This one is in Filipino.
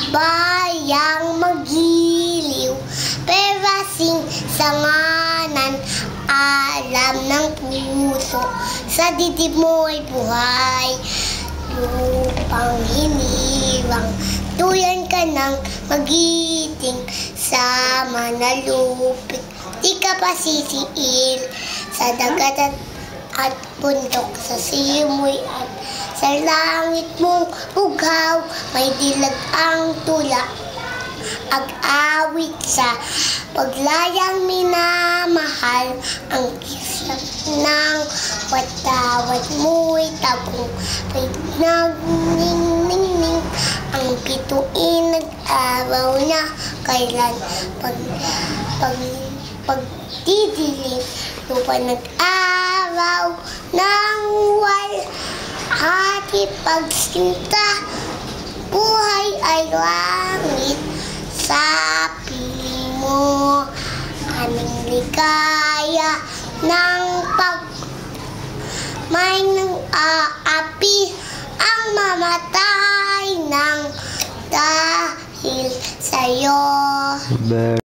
bayang magiliw, perasing sanganan, alam ng puso, sa dibdib mo'y buhay, lupang hinirang, tuyan ka ng magiting, sa manalupit, di ka pa sisiil, sa dagat at bundok, sa simoy at sa langit mong ugaw, may dilag ang tula, ag-awit sa paglayang minamahal, ang kisap ng watawat mo'y tagong, may nagniningning, ang bituin nag-araw na kailan, pagdidilim, lupa nag-araw ng walhati pagsinta, buhay ay langit sa piling mo, aming ligaya ng may nang aapi ang mamatay ng dahil sa'yo.